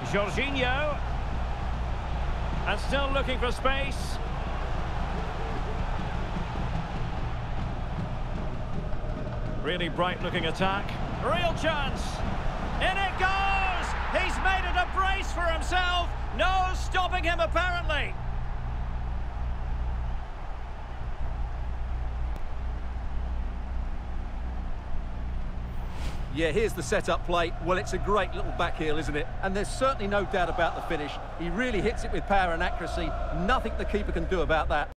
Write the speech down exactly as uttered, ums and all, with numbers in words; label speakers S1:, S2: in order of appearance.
S1: Jorginho. And still looking for space. Really bright-looking attack. Real chance. In it goes! He's made it a brace for himself. No stopping him, apparently.
S2: Yeah, here's the set-up play. Well, it's a great little back heel, isn't it? And there's certainly no doubt about the finish. He really hits it with power and accuracy. Nothing the keeper can do about that.